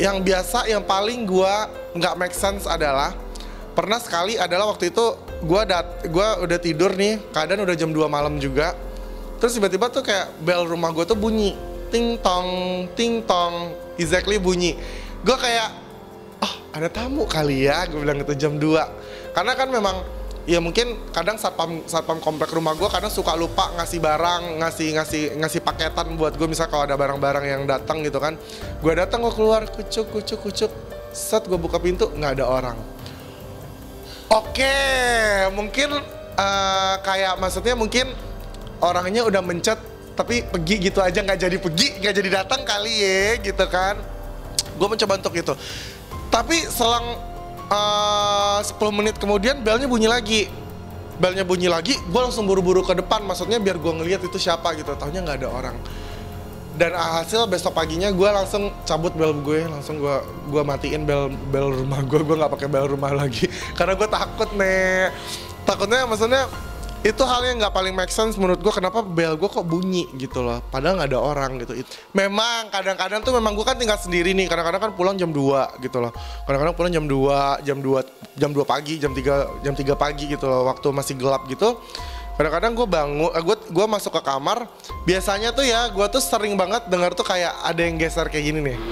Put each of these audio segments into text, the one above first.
Yang biasa, yang paling gua nggak make sense adalah pernah sekali adalah waktu itu gua udah tidur nih, keadaan udah jam 2 malam juga. Terus tiba-tiba tuh kayak bel rumah gua tuh bunyi, ting tong, exactly bunyi. Gua kayak, oh ada tamu kali ya, gue bilang itu jam 2. Karena kan memang ya mungkin kadang satpam komplek rumah gue kadang suka lupa ngasih barang, ngasih paketan buat gue, misal kalau ada barang-barang yang datang gitu kan. Gue datang, gue keluar, kucuk, set gue buka pintu, nggak ada orang. Oke, mungkin kayak maksudnya mungkin orangnya udah mencet tapi pergi gitu aja, nggak jadi datang kali ya gitu kan. Gue mencoba untuk itu, tapi selang 10 menit kemudian belnya bunyi lagi, gue langsung buru-buru ke depan, maksudnya biar gue ngeliat itu siapa gitu, taunya nggak ada orang. Dan hasil besok paginya gue langsung cabut bel gue, langsung gue matiin bel rumah gue nggak pakai bel rumah lagi karena gue takutnya maksudnya itu hal yang nggak paling make sense menurut gue, kenapa bel gue kok bunyi gitu loh, padahal nggak ada orang gitu. Memang kadang-kadang tuh memang gue kan tinggal sendiri nih, kadang-kadang kan pulang jam 2 gitu loh, kadang-kadang pulang jam 2 pagi, jam 3 pagi gitu loh, waktu masih gelap gitu. Kadang-kadang gue bangun, gue masuk ke kamar, biasanya tuh ya gue tuh sering banget dengar tuh kayak ada yang geser kayak gini nih,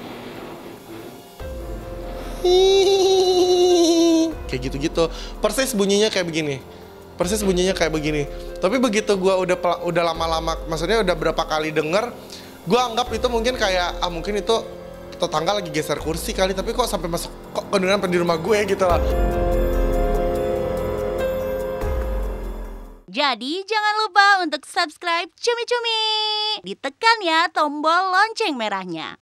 kayak gitu-gitu, persis bunyinya kayak begini. Tapi begitu gue udah lama-lama, maksudnya udah berapa kali denger, gue anggap itu mungkin kayak mungkin itu tetangga lagi geser kursi kali, tapi kok sampai masuk, kok kedengeran di rumah gue gitu lah. Jadi jangan lupa untuk subscribe Cumi Cumi. Ditekan ya tombol lonceng merahnya.